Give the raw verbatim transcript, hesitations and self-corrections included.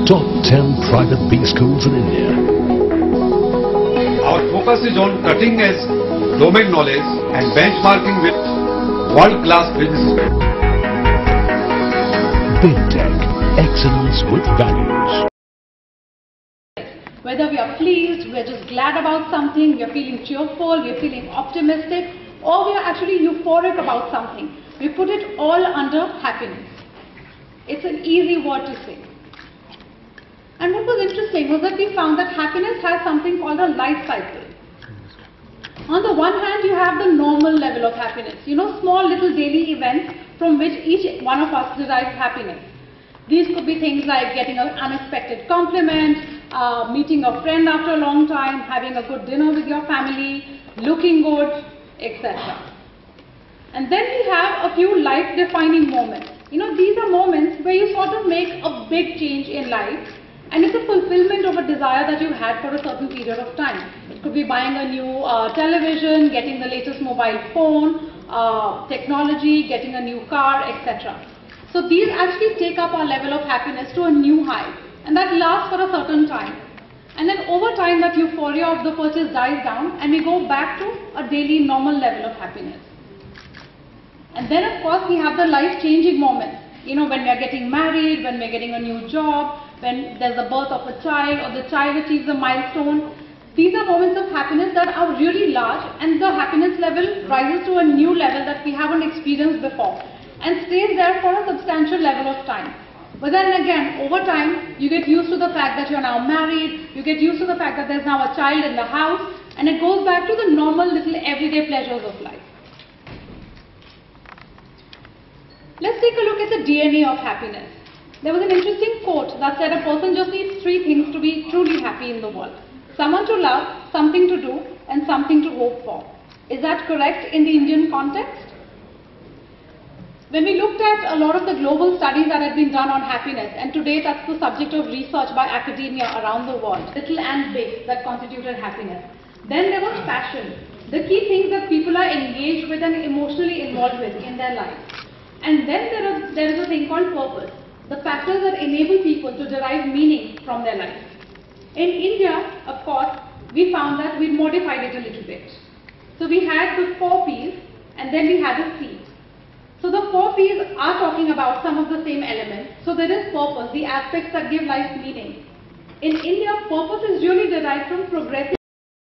top ten private B schools in India. Our focus is on cutting edge domain knowledge and benchmarking with world-class businesses. Big Tech, excellence with values. Whether we are pleased, we are just glad about something, we are feeling cheerful, we are feeling optimistic, or we are actually euphoric about something, we put it all under happiness. It's an easy word to say. And what was interesting was that we found that happiness has something called a life cycle. On the one hand, you have the normal level of happiness, you know, small little daily events from which each one of us derives happiness. These could be things like getting an unexpected compliment, uh, meeting a friend after a long time, having a good dinner with your family, looking good, et cetera. And then we have a few life-defining moments. You know, these are moments where you sort of make a big change in life, and it's a fulfillment of a desire that you had for a certain period of time. It could be buying a new uh, television, getting the latest mobile phone, uh, technology, getting a new car, et cetera. So these actually take up our level of happiness to a new high, and that lasts for a certain time. And then over time that euphoria of the purchase dies down and we go back to a daily normal level of happiness. And then of course we have the life-changing moments. You know, when we are getting married, when we are getting a new job, when there's a birth of a child or the child achieves a milestone. These are moments of happiness that are really large, and the happiness level rises to a new level that we haven't experienced before and stays there for a substantial level of time. But then again, over time, you get used to the fact that you're now married, you get used to the fact that there's now a child in the house, and it goes back to the normal little everyday pleasures of life. Let's take a look at the D N A of happiness. There was an interesting quote that said a person just needs three things to be truly happy in the world. Someone to love, something to do, and something to hope for. Is that correct in the Indian context? When we looked at a lot of the global studies that had been done on happiness, and today that's the subject of research by academia around the world, little and big, that constituted happiness. Then there was passion, the key things that people are engaged with and emotionally involved with in their lives. And then there is, there is a thing called purpose, the factors that enable people to derive meaning from their lives. In India, of course, we found that we modified it a little bit. So we had the four P's and then we had the C. So the four P's are talking about some of the same elements. So there is purpose, the aspects that give life meaning. In India, purpose is really derived from progressive